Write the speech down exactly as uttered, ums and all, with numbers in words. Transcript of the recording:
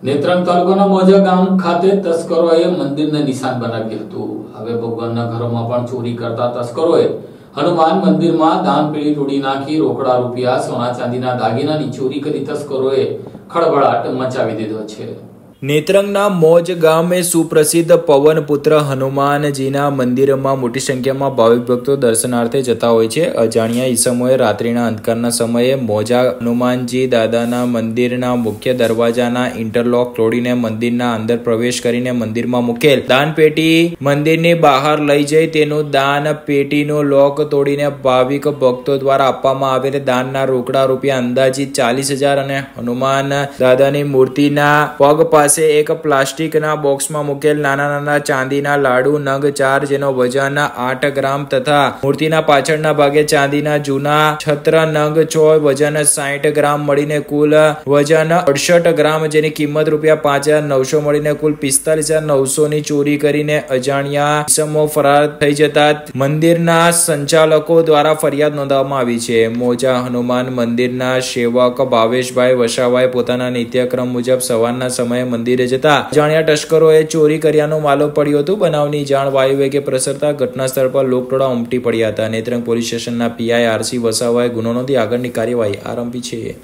નેત્રંગ તાલુકાના મોજા ગામ ખાતે તસ્કરોએ મંદિરને નિશાન બનાવ્યું હતું। હવે ભગવાનના ઘરોમાં પણ ચોરી કરતા તસ્કરોએ હનુમાન મંદિરમાં દાન પેઢી તોડી નાખી રોકડા રૂપિયા સોના ચાંદીના દાગીનાની ચોરી કરી તસ્કરોએ ખળભળાટ મચાવી દીધો છે। નેત્રંગના મોજ ગામે સુપ્રસિદ્ધ પવનપુત્ર હનુમાનજીના મંદિરમાં મોટી સંખ્યામાં ભાવિક ભક્તો દર્શનાર્થે જતા હોય છે। અજાણ્યા ઈસમોએ રાત્રિના અંધકારના સમયે મોજા હનુમાનજી દાદાના મંદિરના મુખ્ય દરવાજાના ઇન્ટરલોક તોડીને મંદિરના અંદર પ્રવેશ કરીને મંદિરમાં મૂકેલ દાન પેટી મંદિરની બહાર લઈ જઈ તેનું દાન પેટીનો લોક તોડીને ભાવિક ભક્તો દ્વારા આપવામાં આવેલ દાનના રોકડા રૂપિયા અંદાજિત ચાલીસ હજાર અને હનુમાન દાદાની મૂર્તિના પગ પાસે એક પ્લાસ્ટિકના બોક્સમાં મૂકેલ નાના નાના ચાંદીના લાડુ નંગ ચાર જેનો વજન આઠ ગ્રામ તથા મૂર્તિના પાછળના ભાગે ચાંદીના જૂના છત્ર નંગ છ વજન સાઠ ગ્રામ મળીને કુલ વજન અડસઠ ગ્રામ જેની કિંમત રૂપિયા પાંચ હજાર નવસો મળીને કુલ પિસ્તાલીસ હજાર નવસો ની ચોરી કરીને અજાણ્યા ઈસમો ફરાર થઈ જતા મંદિરના સંચાલકો દ્વારા ફરિયાદ નોંધવામાં આવી છે। મોજા હનુમાન મંદિરના સેવક ભાવેશભાઈ વસાવાએ પોતાના નિત્યક્રમ મુજબ સવારના સમયે મંદિરે જતા અજાણ્યા તસ્કરોએ ચોરી કર્યાનું માલુમ પડ્યું હતું। બનાવની જાણ વાયુવેગે પ્રસરતા ઘટના સ્થળ પર લોકટોળા ઉમટી પડ્યા હતા। નેત્રંગ પોલીસ સ્ટેશનના પીઆઈ આરસી વસાવાએ ગુનો નોંધી આગળની કાર્યવાહી આરંભી છે।